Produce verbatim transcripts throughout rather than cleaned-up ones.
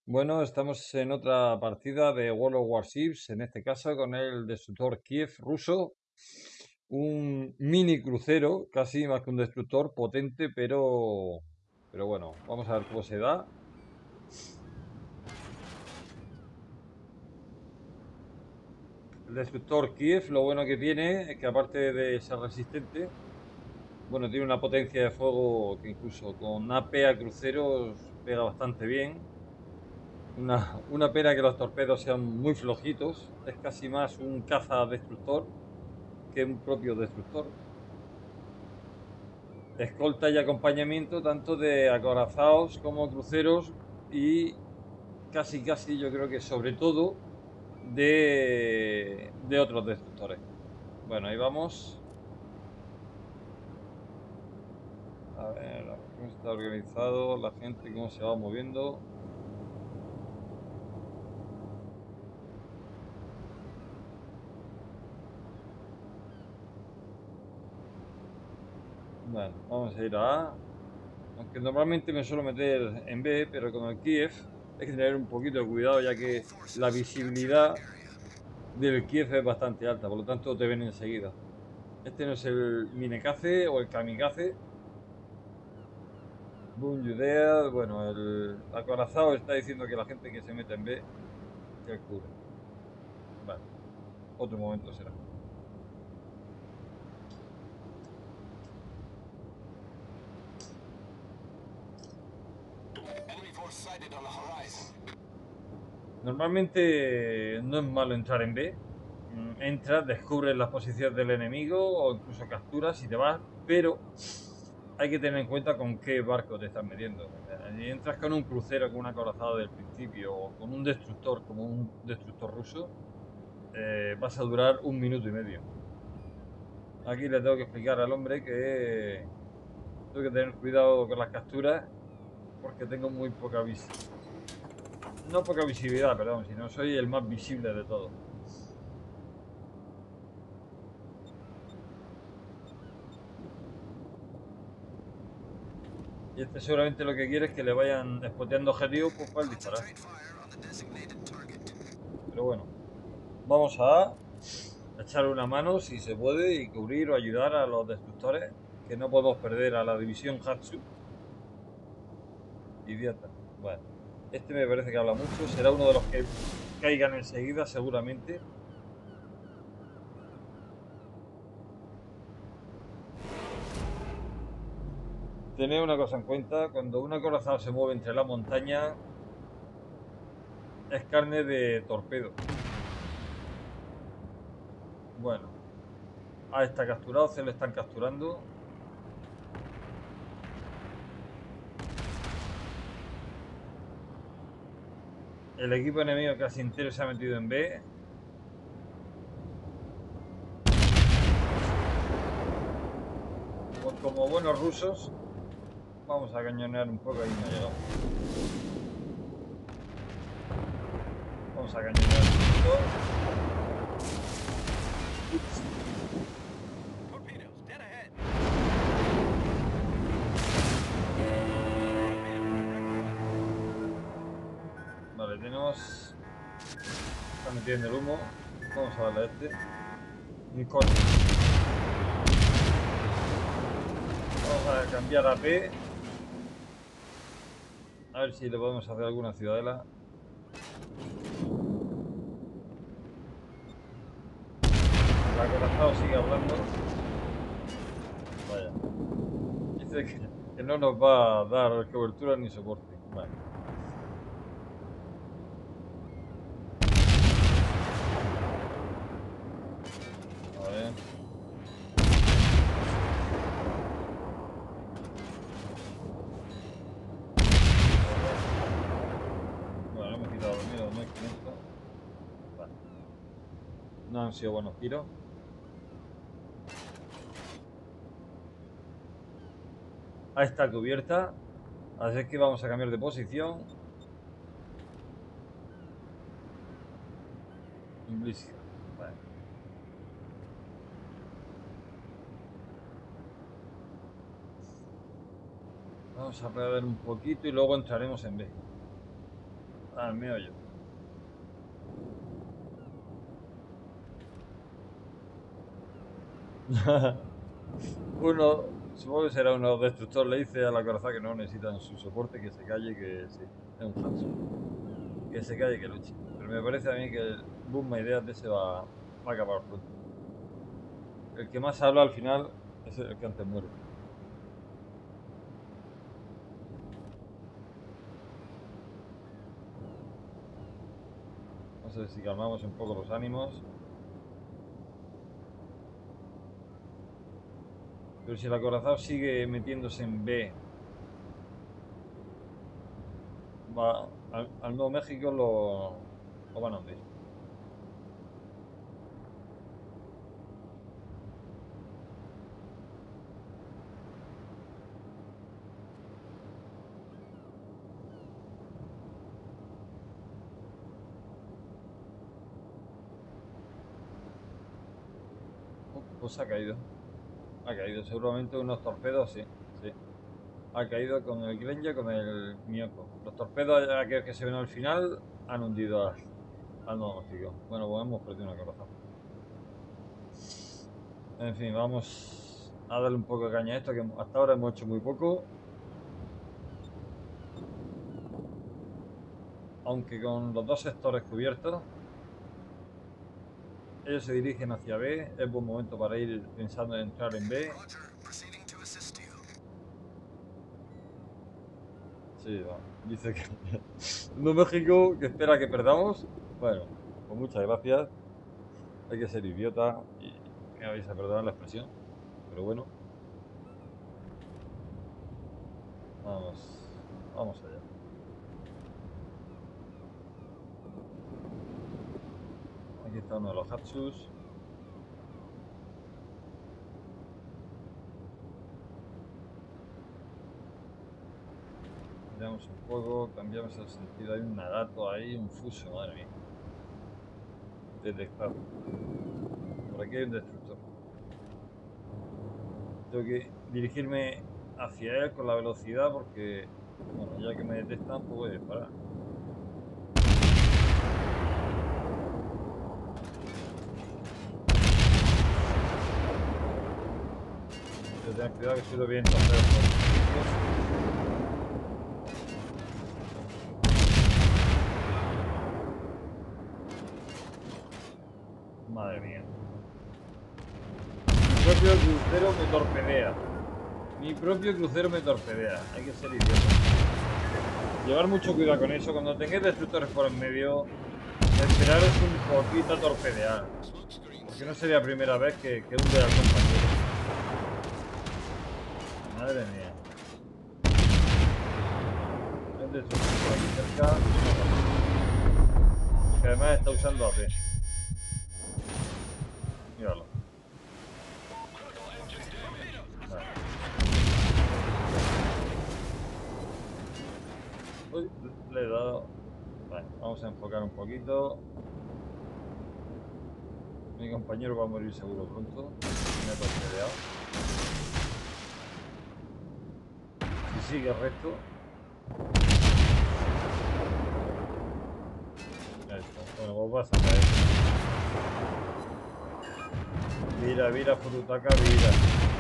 Bueno, estamos en otra partida de World of Warships, en este caso con el destructor Kiev ruso, un mini crucero, casi más que un destructor, potente, pero, pero bueno, vamos a ver cómo se da. El destructor Kiev, lo bueno que tiene es que aparte de ser resistente, bueno, tiene una potencia de fuego que incluso con A P a cruceros pega bastante bien. Una, una pena que los torpedos sean muy flojitos, es casi más un caza destructor que un propio destructor. Escolta y acompañamiento tanto de acorazados como cruceros y casi casi yo creo que sobre todo de, de otros destructores. Bueno, ahí vamos. A ver, cómo está organizado, la gente, cómo se va moviendo. Bueno, vamos a ir a A. Aunque normalmente me suelo meter en B, pero con el Kiev hay que tener un poquito de cuidado ya que la visibilidad del Kiev es bastante alta, por lo tanto te ven enseguida. Este no es el Minekaze o el Kamikaze. Boom Judea. Bueno, el acorazado está diciendo que la gente que se mete en B que cubre. Bueno, otro momento será. Normalmente no es malo entrar en B. Mm, Entras, descubres las posiciones del enemigo o incluso capturas y te vas, pero hay que tener en cuenta con qué barco te estás metiendo. Eh, Si entras con un crucero, con un acorazado del principio o con un destructor como un destructor ruso, eh, vas a durar un minuto y medio. Aquí le tengo que explicar al hombre que tengo que tener cuidado con las capturas porque tengo muy poca visibilidad. No poca visibilidad, perdón, sino soy el más visible de todos. Y este seguramente lo que quiere es que le vayan spoteando objetivos pues, para disparar. Pero bueno, vamos a echar una mano si se puede y cubrir o ayudar a los destructores, que no podemos perder a la división Hatsu. Idiota. Bueno, este me parece que habla mucho, será uno de los que caigan enseguida seguramente. Tened una cosa en cuenta, cuando un acorazado se mueve entre la montaña es carne de torpedo. Bueno, A está capturado, C le están capturando. El equipo enemigo casi entero se ha metido en B. Pues como buenos rusos, vamos a cañonear un poco, ahí no ha llegado. Vamos a cañonear un poquito. Ups. Vale, tenemos... Está metiendo el humo. Vamos a darle a este. Un corte. Vamos a cambiar a P. A ver si le podemos hacer alguna ciudadela. El acorazado sigue hablando. Vaya. Dice que, que no nos va a dar cobertura ni soporte. Vale. A ver. Bueno, hemos quitado el miedo, no hay quinientos. Vale. No han sido buenos tiros. Ahí está cubierta. Así que vamos a cambiar de posición. Implícita. Vale. Vamos a perder un poquito y luego entraremos en B. al meollo. Uno, supongo que será uno destructor, le dice a la coraza que no necesitan su soporte, que se calle, que sí, es un Hatsu. Que se calle, que luche. Pero me parece a mí que el boom de ideas de ese va, va a acabar pronto. El que más habla al final es el que antes muere. No sé si calmamos un poco los ánimos. Pero si el acorazado sigue metiéndose en B, va, al, al Nuevo México lo, lo van a hundir. Uh, pues ha caído. Ha caído. Seguramente unos torpedos, sí. Sí. Ha caído con el Granger, con el Miyoko. Los torpedos, aquellos que se ven al final, han hundido al, al Nuevo México. Bueno, pues hemos perdido una corazón. En fin, vamos a darle un poco de caña a esto, que hasta ahora hemos hecho muy poco. Aunque con los dos sectores cubiertos, ellos se dirigen hacia B. Es buen momento para ir pensando en entrar en B. Sí, va. Dice que Nuevo México, que espera que perdamos. Bueno, pues muchas gracias. Hay que ser idiota y me vais a perdonar la expresión. Pero bueno, vamos, vamos allá. Aquí está uno de los Hatsus. Miramos un poco, cambiamos el sentido. Hay un Nagato ahí, un Fuso, madre mía. Detectado. Por aquí hay un destructor. Tengo que dirigirme hacia él con la velocidad porque, bueno, ya que me detectan, pues voy a disparar. Tengo que tener cuidado que suelo bien entonces. Madre mía. Mi propio crucero me torpedea. Mi propio crucero me torpedea. Hay que ser idiota. Llevar mucho cuidado con eso. Cuando tengáis destructores por en medio, esperaros un poquito a torpedear. Porque no sería la primera vez que, que hunde al compañero. Madre mía. Hay un destructor por aquí cerca. Que además está usando A P. Míralo. Vale. Uy, le he dado. Vale, vamos a enfocar un poquito. Mi compañero va a morir seguro pronto. Me ha torpedeado. Si sigue recto. Ahí está. Bueno, vos vas a caer. Vira, vira, Furutaka, vira.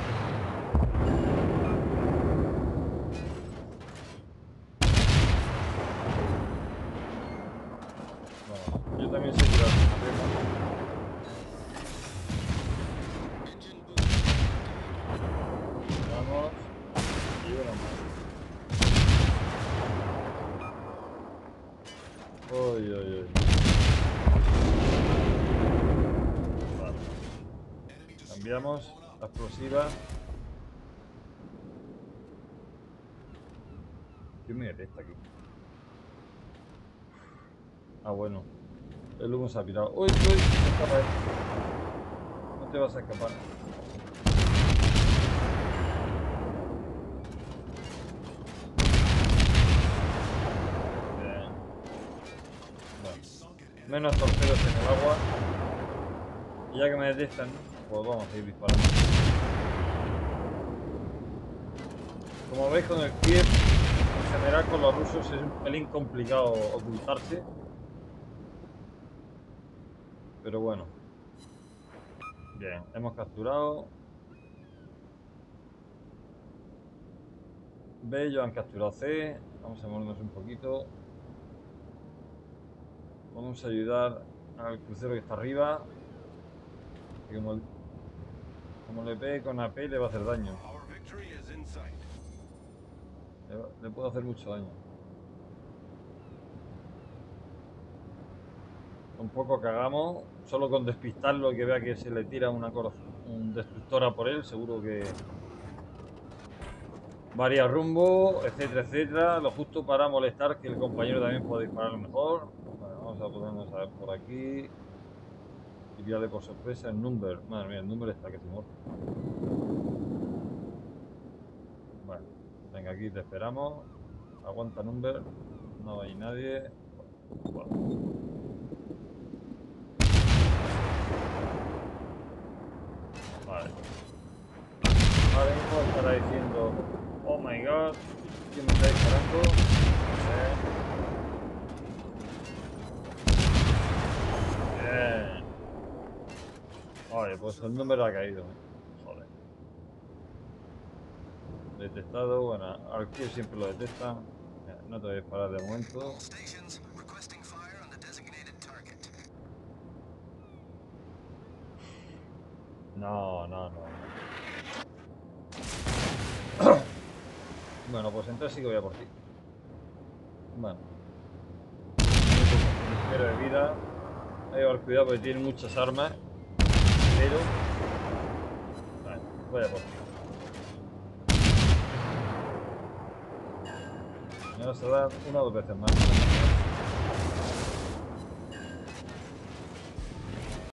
Bueno, yo también sé tirar sistema. Vamos. Y una más. Uy, uy, uy. Vale. Cambiamos la explosiva. ¿Quién me detecta aquí? Ah, bueno. El humo se ha pirado. ¡Uy, uy! Se escapa esto. No te vas a escapar. Bien. Bueno. Menos torpedos en el agua. Y ya que me detectan, pues vamos a ir disparando. Como veis con el Kiev, en general con los rusos es un pelín complicado ocultarse. Pero bueno. Bien, hemos capturado. B, ellos han capturado C. Vamos a movernos un poquito. Vamos a ayudar al crucero que está arriba. Que como, como le pegue con A P le va a hacer daño. Le, le puede hacer mucho daño. Un poco cagamos. Solo con despistarlo, que vea que se le tira una un destructora por él, seguro que varía rumbo, etcétera, etcétera. Lo justo para molestar que el compañero también pueda disparar mejor. Vale, vamos a ponernos a ver por aquí. Y pillarle por sorpresa el number. Madre mía, el number está que se muere. Vale, venga, aquí te esperamos. Aguanta number. No hay nadie. Vale. Vale. Ahora mismo estará diciendo, oh my god, ¿quién me está disparando? Bien. Bien. Vale, pues el número ha caído. Joder. Detectado, bueno, aquí siempre lo detectan. No te voy a disparar de momento. No, no, no. Bueno, pues entonces sí que voy a por ti. Bueno. Pero de vida. Hay que llevar cuidado porque tiene muchas armas. Pero. Vale, voy a por ti. Me vas a dar una o dos veces más.